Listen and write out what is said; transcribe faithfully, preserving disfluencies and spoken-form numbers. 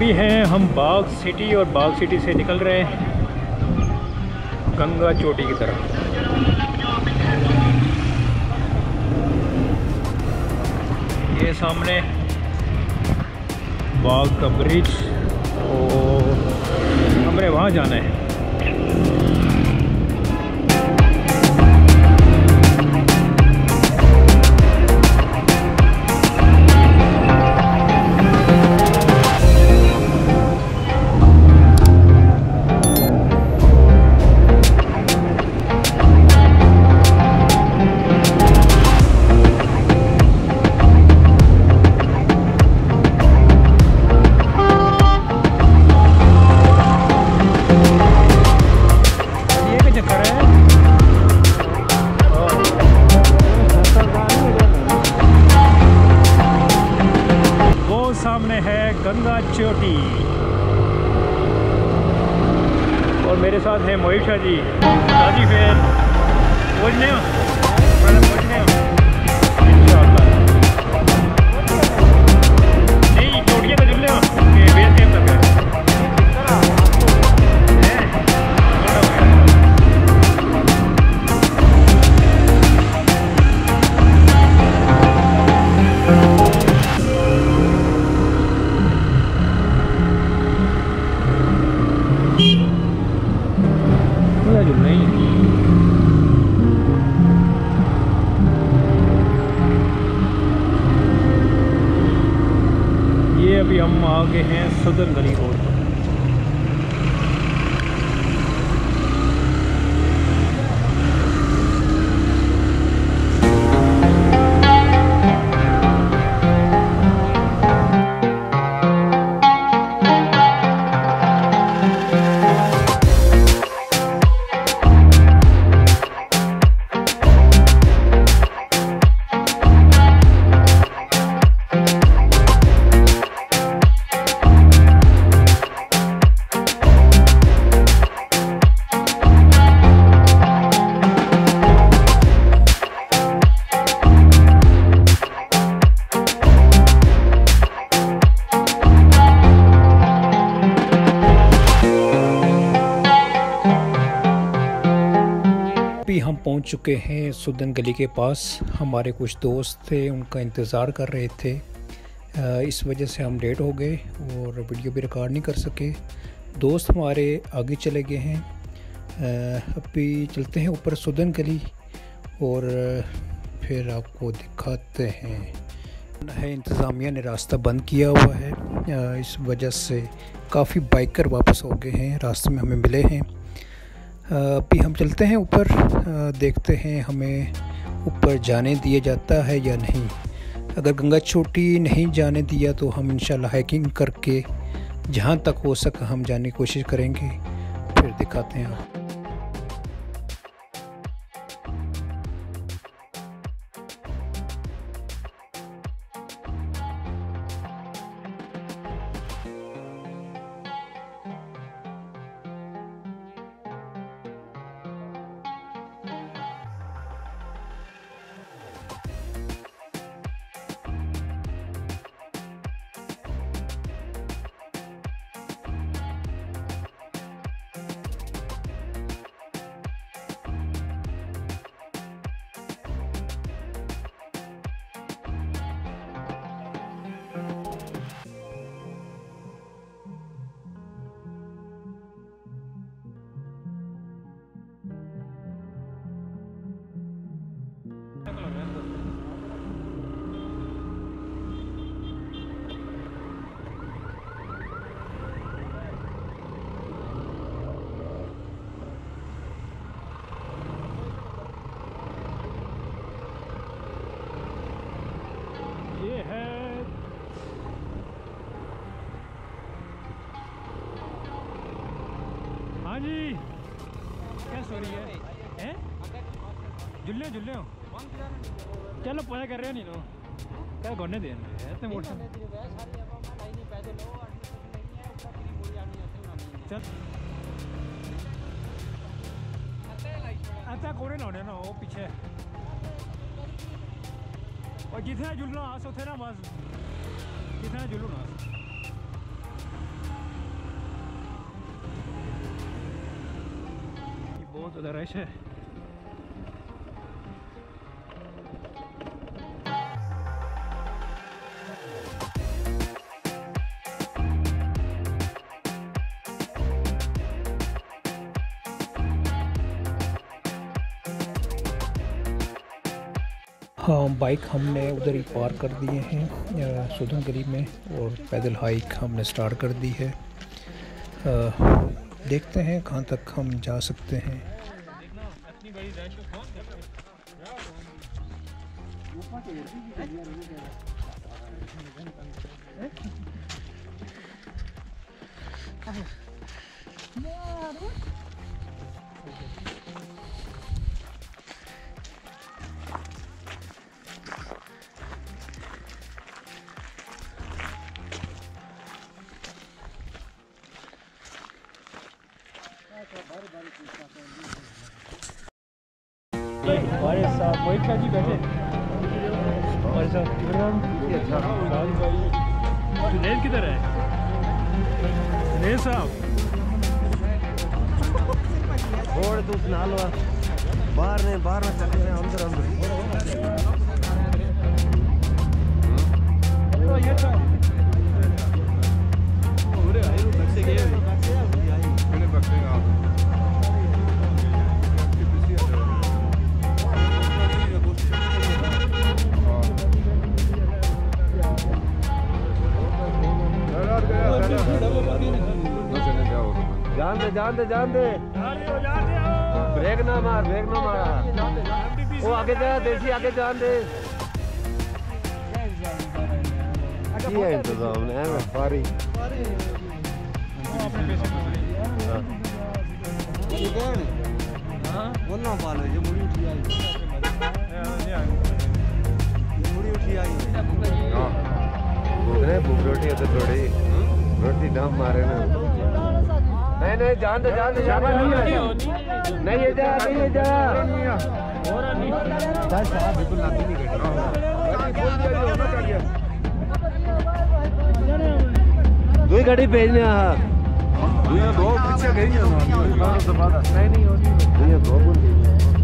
अभी हैं हम बाग सिटी और बाग सिटी से निकल रहे हैं गंगा चोटी की तरफ। ये सामने बाग का ब्रिज और हमने वहाँ जाना है। सामने है गंगा चोटी और मेरे साथ है मोहित शाह जी। शादी फिर पहुँचने पहुँचने नहीं चोटियाँ तो जुड़ने बेस कैम तक है। ये अभी हम आगे हैं सदर गली रोड। हम पहुंच चुके हैं सुदन गली के पास। हमारे कुछ दोस्त थे, उनका इंतज़ार कर रहे थे, इस वजह से हम लेट हो गए और वीडियो भी रिकॉर्ड नहीं कर सके। दोस्त हमारे आगे चले गए हैं। अभी चलते हैं ऊपर सुदन गली और फिर आपको दिखाते हैं। है इंतज़ामिया ने रास्ता बंद किया हुआ है, इस वजह से काफ़ी बाइकर वापस हो गए हैं, रास्ते में हमें मिले हैं। अभी हम चलते हैं ऊपर, देखते हैं हमें ऊपर जाने दिया जाता है या नहीं। अगर गंगा चोटी नहीं जाने दिया तो हम इंशाल्लाह हाइकिंग करके जहाँ तक हो सके हम जाने की कोशिश करेंगे, फिर दिखाते हैं आप। हाँ जी, क्या सो रही है? हैं? जुल्ले जुल्ले हो? चलो पूजा कर रहे हो नहीं तो क्या घूमने दे इतने मोटर चल अच्छा कोने ना ना वो पीछे और जितना जुलना आस उथे ना बस जितना जुलू ना बहुत ज़्यादा रश है। हाँ, बाइक हमने उधर ही पार्क कर दिए हैं सूदन गली में और पैदल हाइक हमने स्टार्ट कर दी है। आ, देखते हैं कहाँ तक हम जा सकते हैं। हमारे साथ मोहित शाह जी बैठे हमारे साथ। जुनैद किधर है? जुनैद साहब और तू सुना लो बाहर ने बाहर में चले गए अंदर अंदर ये तो पूरे आई रो बक्से गए मैंने बक्से का जान दे जान दे जान दे ब्रेक ना मार ब्रेक ना मार वो आगे जा देसी आगे जान दे ये इंतजाम है बारी ये कौन हां बोलना वाला ये मुड़ी उठी आई ये मुड़ी उठी आई हां उधर भूख रोटी है तो थोड़ी रोटी दम मारे ना नहीं नहीं जान दे जान दे जान नहीं ये जा नहीं ये जा और नहीं बस साहब बिल्कुल लाती नहीं गई दो ही गाड़ी भेजने हां दो दो पीछे गई है नहीं नहीं होती दो बोल